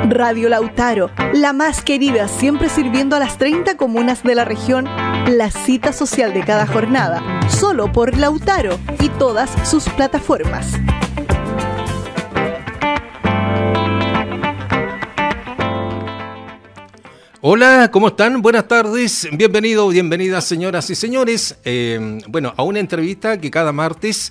Radio Lautaro, la más querida, siempre sirviendo a las 30 comunas de la región, la cita social de cada jornada, solo por Lautaro y todas sus plataformas. Hola, ¿cómo están? Buenas tardes, bienvenidos, bienvenidas señoras y señores. A una entrevista que cada martes,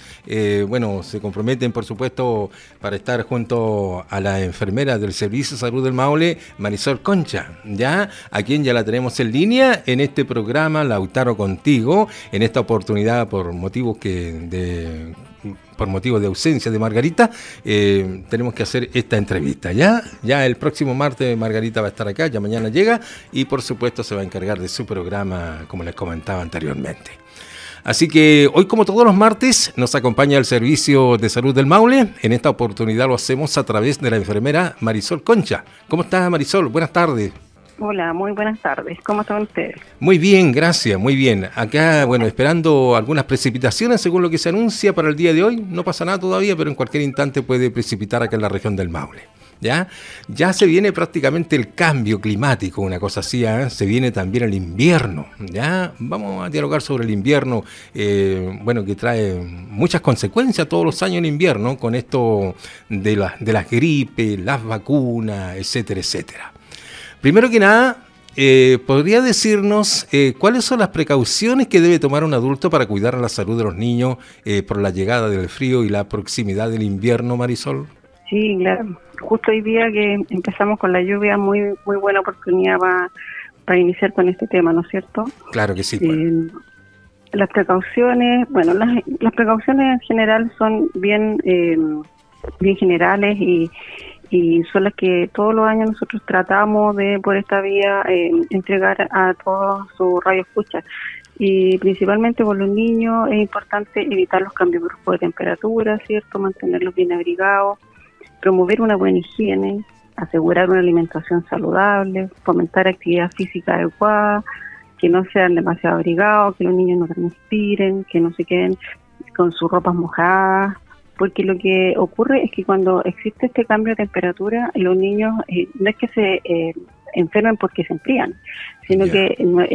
se comprometen por supuesto para estar junto a la enfermera del Servicio de Salud del Maule, Marisol Concha, ya, a quien ya la tenemos en línea en este programa Lautaro Contigo, en esta oportunidad por motivos de ausencia de Margarita, tenemos que hacer esta entrevista. Ya el próximo martes Margarita va a estar acá, ya mañana llega y por supuesto se va a encargar de su programa, como les comentaba anteriormente. Así que hoy, como todos los martes, nos acompaña el Servicio de Salud del Maule. En esta oportunidad lo hacemos a través de la enfermera Marisol Concha. ¿Cómo estás, Marisol? Buenas tardes. Hola, muy buenas tardes. ¿Cómo están ustedes? Muy bien, gracias, muy bien. Acá, esperando algunas precipitaciones según lo que se anuncia para el día de hoy. No pasa nada todavía, pero en cualquier instante puede precipitar acá en la región del Maule. Ya se viene prácticamente el cambio climático, una cosa así, ¿eh? Se viene también el invierno. Ya vamos a dialogar sobre el invierno, que trae muchas consecuencias todos los años en invierno, con esto de las gripes, las vacunas, etcétera, etcétera. Primero que nada, ¿podría decirnos cuáles son las precauciones que debe tomar un adulto para cuidar la salud de los niños por la llegada del frío y la proximidad del invierno, Marisol? Sí, claro. Justo hoy día que empezamos con la lluvia, muy buena oportunidad para iniciar con este tema, ¿no es cierto? Claro que sí. Pues. Las precauciones, las precauciones en general son bien generales y son las que todos los años nosotros tratamos de, por esta vía, entregar a todos sus radioescuchas. Y principalmente con los niños es importante evitar los cambios bruscos de temperatura, ¿cierto? Mantenerlos bien abrigados, promover una buena higiene, asegurar una alimentación saludable, fomentar actividad física adecuada, que no sean demasiado abrigados, que los niños no transpiren, que no se queden con sus ropas mojadas, porque lo que ocurre es que cuando existe este cambio de temperatura, los niños no es que se enfermen porque se enfrían, sino que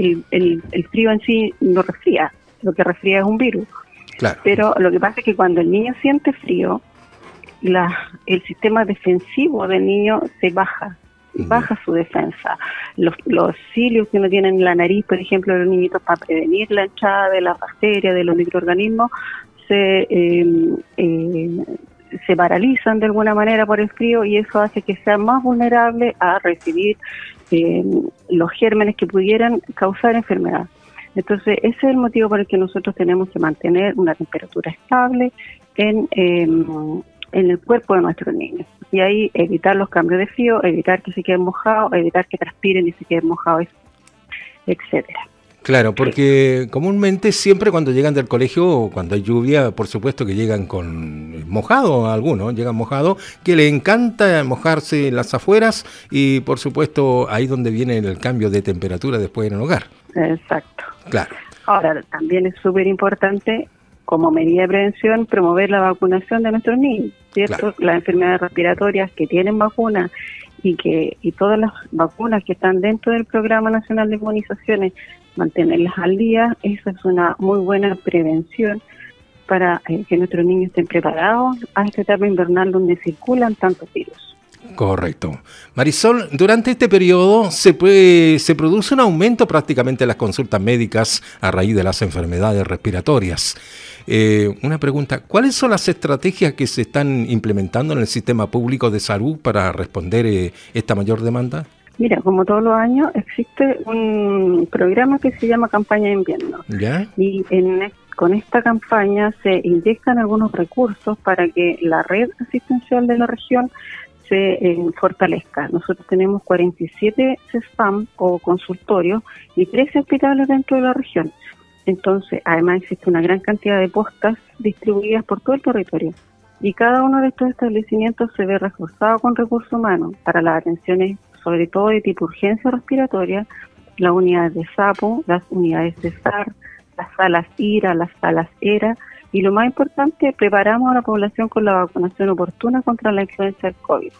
el frío en sí no resfría, lo que resfría es un virus. Claro. Pero lo que pasa es que cuando el niño siente frío, el sistema defensivo del niño se baja su defensa. Los cilios que uno tiene en la nariz, por ejemplo, de los niñitos, para prevenir la entrada de las bacterias, de los microorganismos, se paralizan de alguna manera por el frío y eso hace que sea más vulnerable a recibir los gérmenes que pudieran causar enfermedad. Entonces, ese es el motivo por el que nosotros tenemos que mantener una temperatura estable en el cuerpo de nuestros niños. Y ahí evitar los cambios de frío, evitar que se queden mojados, evitar que transpiren y se queden mojados, etcétera. Claro, porque comúnmente siempre cuando llegan del colegio o cuando hay lluvia, por supuesto que llegan con mojado, algunos llegan mojados, que les encanta mojarse en las afueras y por supuesto ahí donde viene el cambio de temperatura después en el hogar. Exacto. Claro. Ahora, también es súper importante, como medida de prevención, promover la vacunación de nuestros niños, ¿cierto? Claro. Las enfermedades respiratorias que tienen vacunas y todas las vacunas que están dentro del Programa Nacional de Inmunizaciones, mantenerlas al día, esa es una muy buena prevención para que nuestros niños estén preparados a esta etapa invernal donde circulan tantos virus. Correcto. Marisol, durante este periodo se produce un aumento prácticamente de las consultas médicas a raíz de las enfermedades respiratorias. Una pregunta, ¿cuáles son las estrategias que se están implementando en el sistema público de salud para responder esta mayor demanda? Mira, como todos los años, existe un programa que se llama Campaña de Invierno. ¿Ya? Y con esta campaña se inyectan algunos recursos para que la red asistencial de la región se fortalezca. Nosotros tenemos 47 CESFAM o consultorios y 13 hospitales dentro de la región. Entonces, además existe una gran cantidad de postas distribuidas por todo el territorio. Y cada uno de estos establecimientos se ve reforzado con recursos humanos para las atenciones, sobre todo de tipo urgencia respiratoria, las unidades de SAPO, las unidades de SAR, las salas IRA, las salas ERA, y lo más importante, preparamos a la población con la vacunación oportuna contra la influenza del COVID.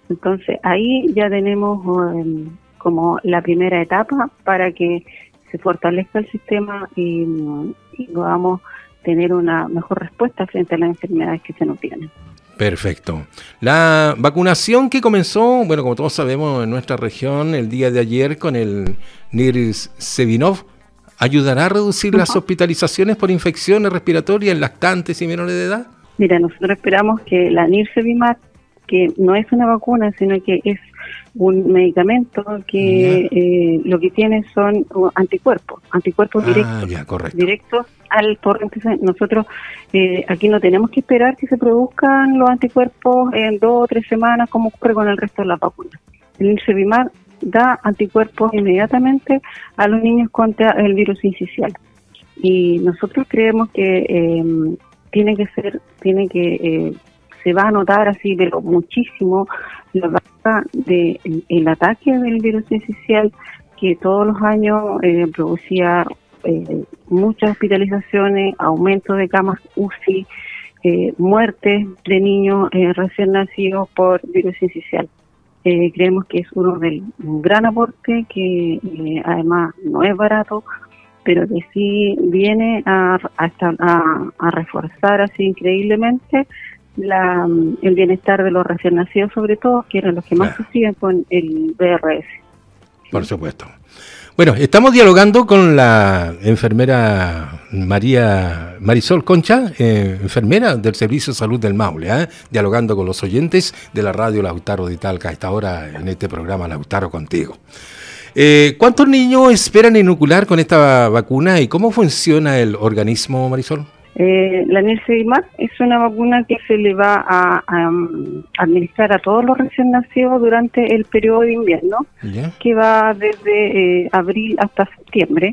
Entonces ahí ya tenemos como la primera etapa para que se fortalezca el sistema y podamos tener una mejor respuesta frente a las enfermedades que se nos vienen. Perfecto. La vacunación que comenzó, bueno, como todos sabemos, en nuestra región el día de ayer con el Nirsevimab, ¿ayudará a reducir las hospitalizaciones por infecciones respiratorias en lactantes y menores de edad? Mira, nosotros esperamos que la Nirsevimab, que no es una vacuna, sino que es un medicamento que lo que tiene son anticuerpos directos al torrente. Nosotros aquí no tenemos que esperar que se produzcan los anticuerpos en 2 o 3 semanas como ocurre con el resto de las vacunas. El Nirsevimab da anticuerpos inmediatamente a los niños contra el virus sincicial. Y nosotros creemos que se va a notar así, pero muchísimo, la baja del ataque del virus sincicial, que todos los años producía muchas hospitalizaciones, aumento de camas UCI, muertes de niños recién nacidos por virus sincicial. Creemos que es un gran aporte que además no es barato, pero que sí viene a reforzar así increíblemente el bienestar de los recién nacidos, sobre todo, que eran los que más sufrían con el VRS. Por supuesto. Bueno, estamos dialogando con la enfermera Marisol Concha, enfermera del Servicio de Salud del Maule, dialogando con los oyentes de la radio Lautaro de Talca a esta hora en este programa Lautaro Contigo. ¿Cuántos niños esperan inocular con esta vacuna y cómo funciona el organismo, Marisol? La Nirsevimab es una vacuna que se le va a administrar a todos los recién nacidos durante el periodo de invierno, que va desde abril hasta septiembre,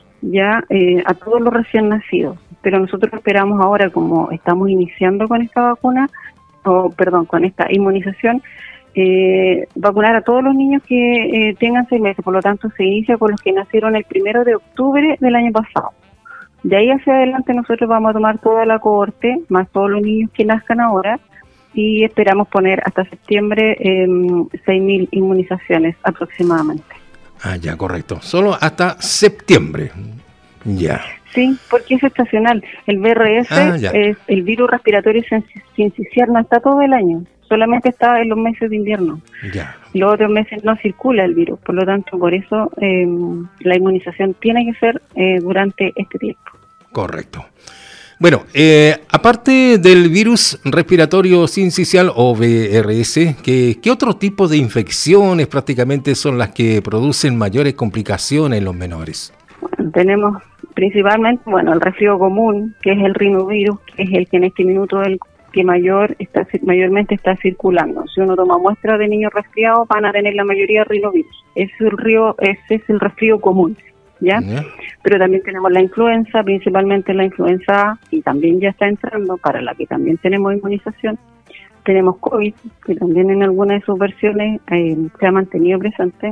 a todos los recién nacidos. Pero nosotros esperamos ahora, como estamos iniciando con esta vacuna, con esta inmunización, vacunar a todos los niños que tengan 6 meses. Por lo tanto, se inicia con los que nacieron el 1 de octubre del año pasado. De ahí hacia adelante nosotros vamos a tomar toda la cohorte, más todos los niños que nazcan ahora, y esperamos poner hasta septiembre 6.000 inmunizaciones aproximadamente. Ya, correcto. Solo hasta septiembre. Ya. Sí, porque es estacional. El VRS es el virus respiratorio sincicial, no está todo el año, solamente está en los meses de invierno. Los otros meses no circula el virus, por lo tanto, por eso la inmunización tiene que ser durante este tiempo. Correcto. Bueno, aparte del virus respiratorio sincicial o VRS, ¿qué otro tipo de infecciones prácticamente son las que producen mayores complicaciones en los menores? Bueno, tenemos principalmente, el resfrío común, que es el rinovirus, que es el que en este minuto el que mayormente está circulando. Si uno toma muestras de niños resfriados, van a tener la mayoría de rinovirus. Ese es el resfrío común, ¿ya? Pero también tenemos la influenza, principalmente la influenza A, y también ya está entrando, para la que también tenemos inmunización. Tenemos COVID, que también en algunas de sus versiones se ha mantenido presente,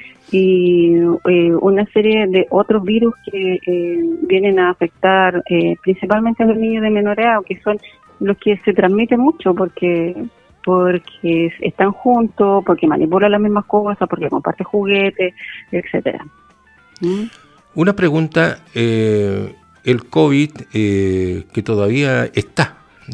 y una serie de otros virus que vienen a afectar principalmente a los niños de menor edad, que son los que se transmiten mucho porque están juntos, porque manipulan las mismas cosas, porque comparten juguetes, etcétera. Una pregunta, el COVID que todavía está,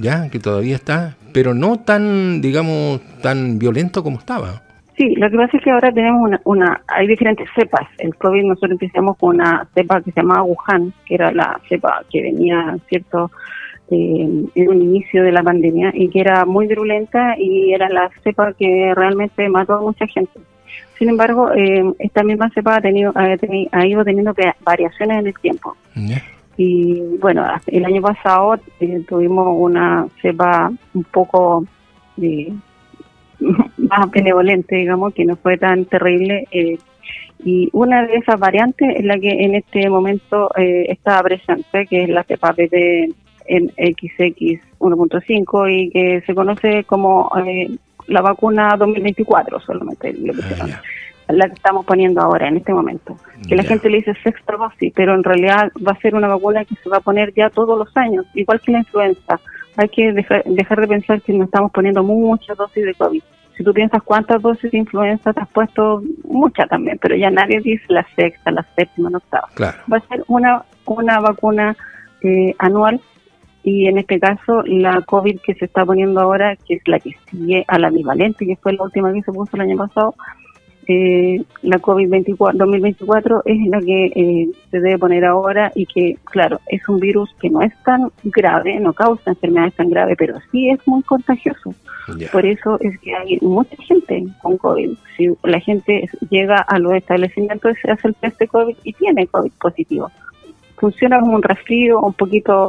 pero no tan, digamos, tan violento como estaba. Sí, lo que pasa es que ahora tenemos hay diferentes cepas. El COVID nosotros empezamos con una cepa que se llamaba Wuhan, que era la cepa que venía, ¿cierto?, en un inicio de la pandemia, y que era muy virulenta y era la cepa que realmente mató a mucha gente. Sin embargo, esta misma cepa ha ido teniendo variaciones en el tiempo. Y bueno, el año pasado tuvimos una cepa un poco más benevolente, digamos, que no fue tan terrible, y una de esas variantes es la que en este momento está presente, que es la cepa PP en XX 1.5 y que se conoce como la vacuna 2024, solamente lo que la que estamos poniendo ahora en este momento, que la gente le dice sexta dosis, pero en realidad va a ser una vacuna que se va a poner ya todos los años, igual que la influenza. Hay que dejar de pensar que nos estamos poniendo muchas dosis de COVID. si tú piensas cuántas dosis de influenza te has puesto, muchas también, pero ya nadie dice la sexta, la séptima, la octava. Claro. Va a ser una vacuna anual, y en este caso la COVID que se está poniendo ahora, que es la que sigue a la bivalente, que fue la última que se puso el año pasado, la COVID 2024 es la que se debe poner ahora, y que, claro, es un virus que no es tan grave, no causa enfermedades tan graves, pero sí es muy contagioso. Ya. Por eso es que hay mucha gente con COVID. Si la gente llega a los establecimientos, se hace el test de COVID y tiene COVID positivo. Funciona como un resfrío, un poquito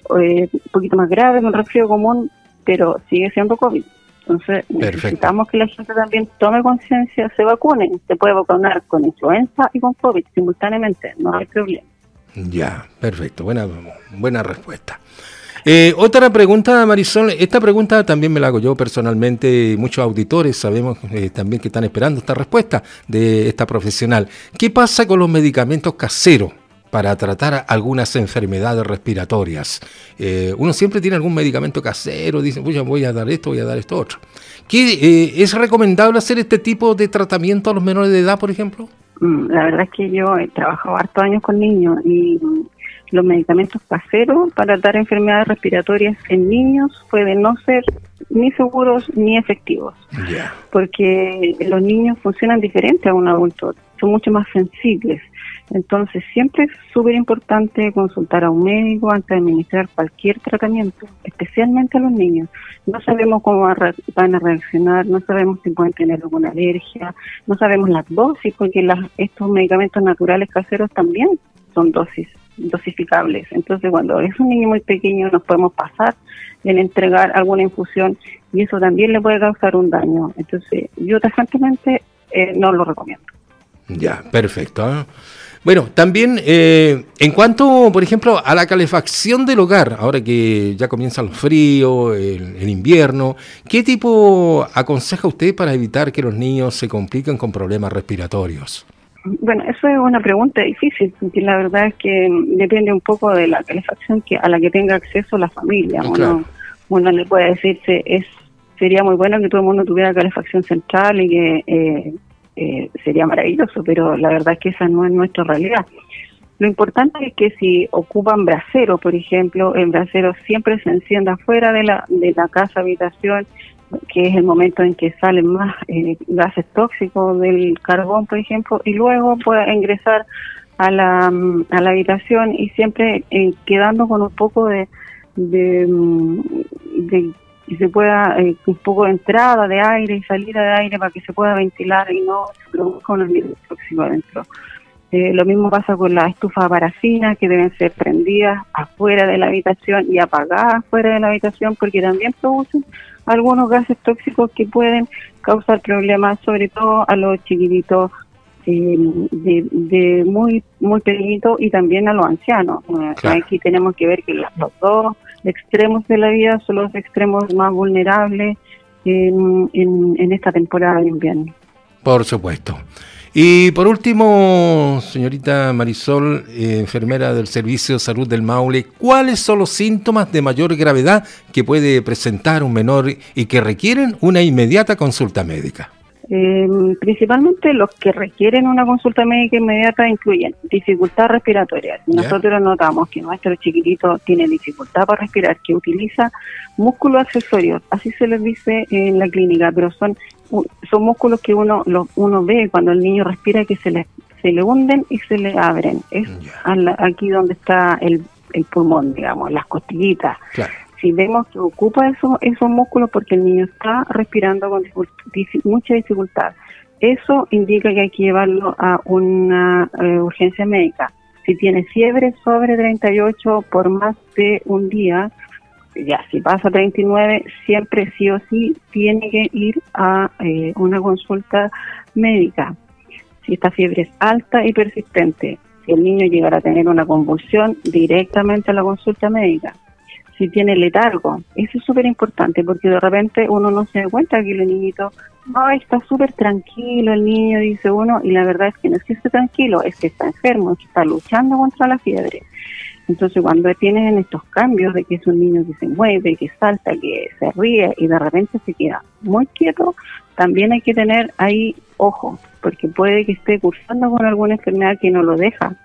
más grave que un resfrío común, pero sigue siendo COVID. Entonces, necesitamos que la gente también tome conciencia, se vacune. Se puede vacunar con influenza y con COVID simultáneamente, no hay problema. Ya, perfecto, buena respuesta. Otra pregunta, Marisol, esta pregunta también me la hago yo personalmente, muchos auditores sabemos también que están esperando esta respuesta de esta profesional. ¿Qué pasa con los medicamentos caseros para tratar algunas enfermedades respiratorias? Uno siempre tiene algún medicamento casero, dice, voy a dar esto otro. ¿Es recomendable hacer este tipo de tratamiento a los menores de edad, por ejemplo? La verdad es que yo he trabajado hartos años con niños, y los medicamentos caseros para tratar enfermedades respiratorias en niños pueden no ser ni seguros ni efectivos. Yeah. Porque los niños funcionan diferente a un adulto, son mucho más sensibles. Entonces siempre es súper importante consultar a un médico antes de administrar cualquier tratamiento, especialmente a los niños. No sabemos cómo van a reaccionar, no sabemos si pueden tener alguna alergia, no sabemos las dosis, porque estos medicamentos naturales caseros también son dosificables. Entonces cuando es un niño muy pequeño nos podemos pasar en entregar alguna infusión, y eso también le puede causar un daño. Entonces yo tajantemente no lo recomiendo. Ya, perfecto, ¿eh? Bueno, también en cuanto, por ejemplo, a la calefacción del hogar, ahora que ya comienzan los fríos, el invierno, ¿qué tipo aconseja usted para evitar que los niños se compliquen con problemas respiratorios? Bueno, eso es una pregunta difícil, porque la verdad es que depende un poco de la calefacción a la que tenga acceso la familia. Claro. Uno le puede decirse, sería muy bueno que todo el mundo tuviera calefacción central y que sería maravilloso, pero la verdad es que esa no es nuestra realidad. Lo importante es que si ocupan brasero, por ejemplo, el brasero siempre se encienda fuera de la casa, habitación, que es el momento en que salen más gases tóxicos del carbón, por ejemplo, y luego pueda ingresar a la habitación, y siempre quedando con un poco de que se pueda un poco de entrada de aire y salida de aire para que se pueda ventilar y no se produzca un ambiente tóxico adentro. Lo mismo pasa con las estufas de parafina, que deben ser prendidas afuera de la habitación y apagadas fuera de la habitación, porque también producen algunos gases tóxicos que pueden causar problemas, sobre todo a los chiquititos de muy pequeñitos, y también a los ancianos. Claro. Aquí tenemos que ver que los dos extremos de la vida son los extremos más vulnerables en esta temporada de invierno. Por supuesto. Y por último, señorita Marisol, enfermera del Servicio de Salud del Maule, ¿cuáles son los síntomas de mayor gravedad que puede presentar un menor y que requieren una inmediata consulta médica? Principalmente los que requieren una consulta médica inmediata incluyen dificultad respiratoria. Nosotros notamos que nuestro chiquitito tiene dificultad para respirar, que utiliza músculos accesorios, así se les dice en la clínica, pero son músculos que uno ve cuando el niño respira, que se le hunden y se le abren. Es aquí donde está el pulmón, digamos, las costillitas. Claro. Si vemos que ocupa esos músculos, porque el niño está respirando con mucha dificultad, eso indica que hay que llevarlo a una urgencia médica. Si tiene fiebre sobre 38 por más de un día, ya si pasa 39, siempre sí o sí tiene que ir a una consulta médica. Si esta fiebre es alta y persistente, si el niño llegara a tener una convulsión, directamente a la consulta médica. Si tiene letargo, eso es súper importante, porque de repente uno no se da cuenta que el niñito, está súper tranquilo el niño, dice uno, y la verdad es que no es que esté tranquilo, es que está enfermo, es que está luchando contra la fiebre. Entonces, cuando tienen estos cambios de que es un niño que se mueve, que salta, que se ríe y de repente se queda muy quieto, también hay que tener ahí ojo, porque puede que esté cursando con alguna enfermedad que no lo deja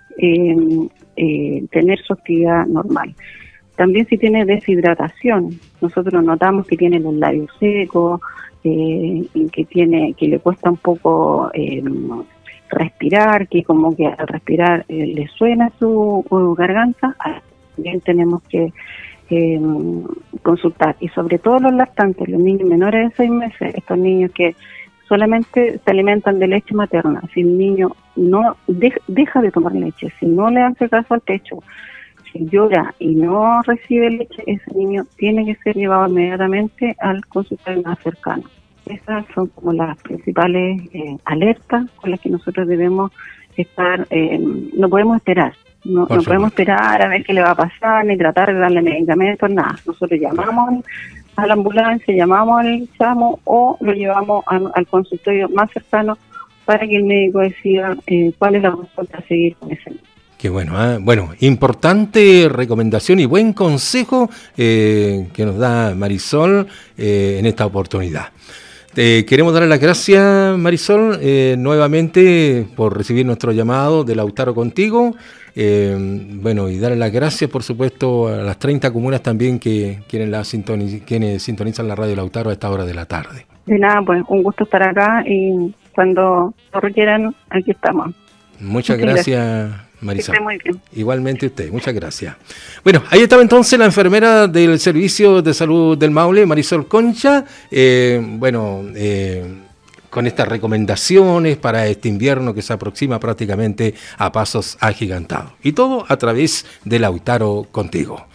tener su actividad normal. También si tiene deshidratación, nosotros notamos que tiene los labios secos, y que le cuesta un poco respirar, que como que al respirar le suena su garganta, también tenemos que consultar. Y sobre todo los lactantes, los niños menores de 6 meses, estos niños que solamente se alimentan de leche materna, si el niño no deja de tomar leche, si no le hace caso al pecho, si llora y no recibe leche, ese niño tiene que ser llevado inmediatamente al consultorio más cercano. Esas son como las principales alertas con las que nosotros debemos estar. No podemos esperar, no podemos esperar a ver qué le va a pasar, ni tratar de darle medicamentos, nada. Nosotros llamamos a la ambulancia, llamamos al SAMU o lo llevamos al consultorio más cercano para que el médico decida cuál es la consulta a seguir con ese niño. Qué bueno, bueno, importante recomendación y buen consejo que nos da Marisol en esta oportunidad. Queremos darle las gracias, Marisol, nuevamente por recibir nuestro llamado de Lautaro Contigo. Bueno, y darle las gracias, por supuesto, a las 30 comunas también quienes sintonizan la radio Lautaro a esta hora de la tarde. De nada, pues un gusto estar acá y cuando lo requieran, aquí estamos. Muchas gracias, Marisol. Que esté muy bien. Igualmente usted, muchas gracias. Bueno, ahí estaba entonces la enfermera del Servicio de Salud del Maule, Marisol Concha, con estas recomendaciones para este invierno que se aproxima prácticamente a pasos agigantados. Y todo a través de Lautaro Contigo.